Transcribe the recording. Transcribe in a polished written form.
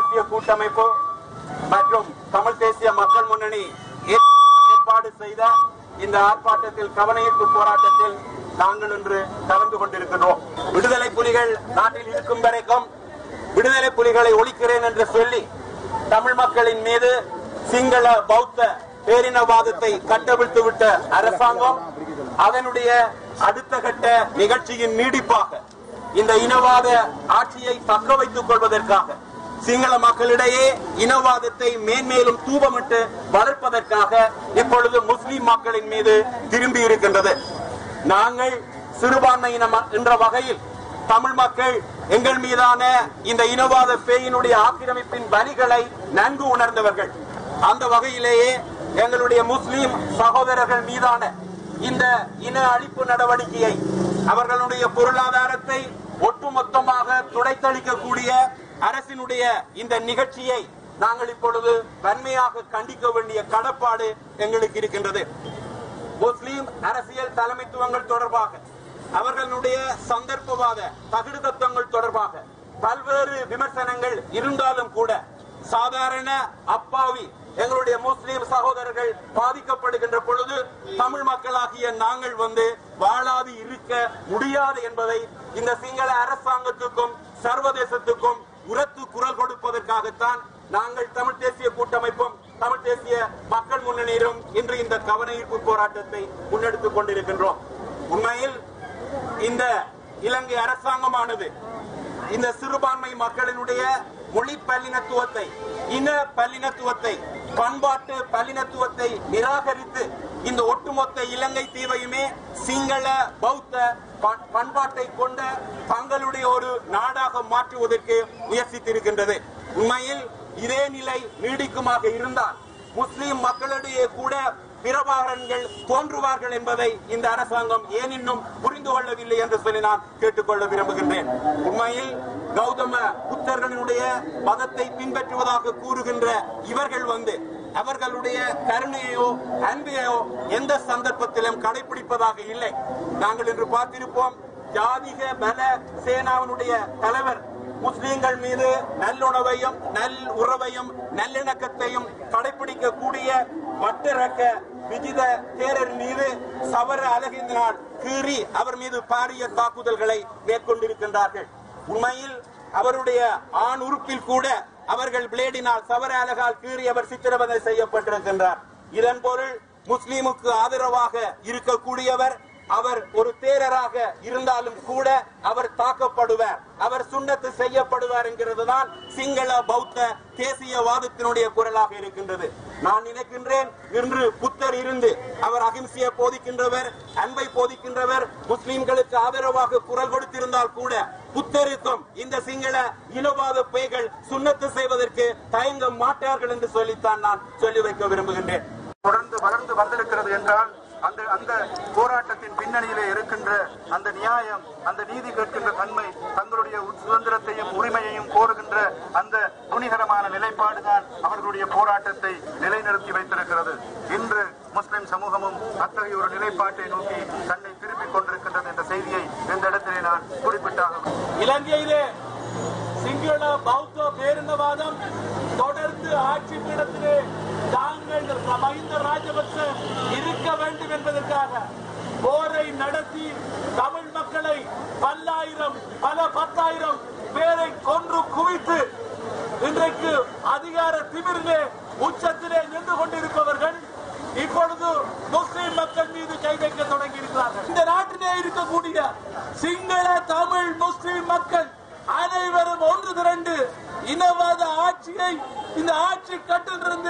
தேசிய கூட்டமைப்பு மற்றும் தமிழ் தேசிய மக்கள் முன்னணி ஏற்பாடு செய்த இந்த ஆர்ப்பாட்டத்தில் கவனஈர்ப்பு போராட்டத்தில் நாங்கள் இன்று கலந்து கொண்டிருக்கிறோம். விடுதலை புலிகள் நாட்டில் இருக்கும் வரைக்கும் விடுதலை புலிகளை ஒழிக்கிறேன் என்று சொல்லி தமிழ் மக்களின் மீது சிங்கள பௌத்த பேரினவாதத்தை கட்டவிழ்த்துவிட்ட அரசாங்கம் அதனுடைய அடுத்த கட்ட நிகழ்ச்சியின் நீடிப்பாக இந்த இனவாத ஆட்சியை தக்க வைத்துக் கொள்வதற்காக சிங்கள மக்களிடையே இனவாதத்தை மேன்மேலும் தூபமிட்டு வளர்ப்பதற்காக இப்பொழுது முஸ்லிம் மக்களின் மீது திரும்பி இருக்கின்றது. நாங்கள் சிறுபான்மையினம் என்ற வகையில் தமிழ் மக்கள் எங்கள் மீதான இந்த இனவாத பேயினுடைய ஆக்கிரமிப்பின் வலிகளை நன்கு உணர்ந்தவர்கள். அந்த வகையிலேயே எங்களுடைய முஸ்லிம் சகோதரர்கள் மீதான இந்த இன அழிப்பு நடவடிக்கையை அவர்களுடைய பொருளாதாரத்தை ஒட்டுமொத்தமாக துடைத்தளிக்கக்கூடிய அரசினுடைய இந்த நிகழ்ச்சியை நாங்கள் இப்பொழுது வன்மையாக கண்டிக்க வேண்டிய கடப்பாடு எங்களுக்கு இருக்கின்றது. முஸ்லிம் அரசியல் தலைமைத்துவங்கள் தொடர்பாக அவர்களுடைய சந்தர்ப்பவாத தகுடு தத்துவங்கள் தொடர்பாக பல்வேறு விமர்சனங்கள் இருந்தாலும் கூட சாதாரண அப்பாவி எங்களுடைய முஸ்லிம் சகோதரர்கள் பாதிக்கப்படுகின்ற பொழுது தமிழ் மக்களாகிய நாங்கள் வாழாது இருக்க முடியாது என்பதை இந்த சிங்கள அரசாங்கத்துக்கும் சர்வதேசத்துக்கும் உரத்து குரல் கொடுப்பதற்காகத்தான் நாங்கள் தமிழ் தேசிய கூட்டமைப்பும் தமிழ் தேசிய மக்கள் முன்னணியிலும் இன்று இந்த கவனஈர்ப்பு போராட்டத்தை முன்னெடுத்துக் கொண்டிருக்கின்றோம். உண்மையில் இந்த இலங்கை அரசாங்கமானது இந்த சிறுபான்மை மக்களினுடைய மொழி பல்லினத்துவத்தை, இன பல்லினத்துவத்தை, பண்பாட்டு பல்லினத்துவத்தை நிராகரித்து இந்த ஒட்டுமொத்த இலங்கை தீவையுமே சிங்கள பௌத்த பண்பாட்டை கொண்ட தங்களுடைய ஒரு நாடாக மாற்றுவதற்கு முயற்சித்திருக்கின்றது. உண்மையில் இதே நிலை நீடிக்குமாக இருந்தால் முஸ்லிம் மக்களிடையே கூட பிரபாகரன்கள் தோன்றுவார்கள் என்பதை இந்த அரசாங்கம் ஏன் இன்னும் புரிந்து கொள்ளவில்லை என்று சொல்லி நான் கேட்டுக்கொள்ள விரும்புகின்றேன். உண்மையில் கௌதம புத்தர்களுடைய மதத்தை பின்பற்றுவதாக கூறுகின்ற இவர்கள் அவர்களுடைய கருணையோ அன்பையோ எந்த சந்தர்ப்பத்திலும் கடைபிடிப்பதாக இல்லை. நாங்கள் இன்று பார்த்திருப்போம், ஜாதிக பல சேனாவினுடைய தலைவர் முஸ்லிம்கள் மீது நல்லுணவையும் நல் உறவையும் நல்லிணக்கத்தையும் கடைபிடிக்கக்கூடிய வட்டரக்க விஜித தேரர் மீது சவர அழகினால் கீறி அவர் மீது பாரிய தாக்குதல்களை மேற்கொண்டிருக்கின்றார்கள். உண்மையில் அவருடைய ஆண் உறுப்பில் கூட அவர்கள் பிளேடினால் சவர அழகால் கீறி அவர் சித்திரவதை செய்யப்பட்டிருக்கின்றார். இதன் பொருள் முஸ்லிமுக்கு ஆதரவாக இருக்கக்கூடியவர் அவர் ஒரு தேரராக இருந்தாலும் கூட அவர் தாக்கப்படுவார், அவர் சுண்ணத்து செய்யப்படுவார் என்கிறதுதான் சிங்கள பௌத்த தேசியவாதத்தினுடைய குரலாக இருக்கின்றது. நான் நினைக்கின்றேன், இன்று புத்தர் இருந்து அவர் அகிம்சையை போதிக்கின்றவர், அன்பை போதிக்கின்றவர், முஸ்லிம்களுக்கு ஆதரவாக குரல் கொடுத்திருந்தால் கூட புத்தருக்கும் இந்த சிங்கள இனவாத பேய்கள் சுண்ணத்து செய்வதற்கு தயங்க மாட்டார்கள் என்று சொல்லித்தான் நான் சொல்லி வைக்க விரும்புகின்றேன். தொடர்ந்து வளர்ந்து வந்திருக்கிறது என்றால் அந்த போராட்டத்தின் பின்னணியிலே இருக்கின்ற அந்த நியாயம், அந்த நீதி கேட்கின்ற தன்மை, தங்களுடைய சுதந்திரத்தையும் உரிமையையும் கோருகின்ற அந்த துணிகரமான நிலைப்பாடுதான் அவர்களுடைய போராட்டத்தை நிலைநிறுத்தி வைத்திருக்கிறது. இன்று முஸ்லிம் சமூகமும் அத்தகைய ஒரு நிலைப்பாட்டை நோக்கி தன்னை திருப்பிக் கொண்டிருக்கின்றது என்ற செய்தியை இந்த இடத்திலே நான் குறிப்பிட்டாக. இலங்கையிலே சிங்கள பௌத்த பேரினவாதம் தொடர்ந்து ஆட்சி பீடத்திலே தாங்கள் மஹிந்த ராஜபக்ச இருக்க வேண்டும் என்பதற்காக போரை நடத்தி தமிழ் மக்களை பல 10,000 பேரை கொன்று குவித்து இன்றைக்கு அதிகார திமிரிலே உச்சத்திலே நின்று கொண்டிருப்பவர்கள் இப்பொழுது முஸ்லிம் மக்கள் மீது கை வைக்க தொடங்கி இருக்கிறார்கள். இந்த நாட்டிலே இருக்கக்கூடிய சிங்கள தமிழ் முஸ்லிம் மக்கள் அனைவரும் ஒன்று திரண்டு இனவாத ஆட்சியை இந்த ஆட்சி கட்டிலிருந்து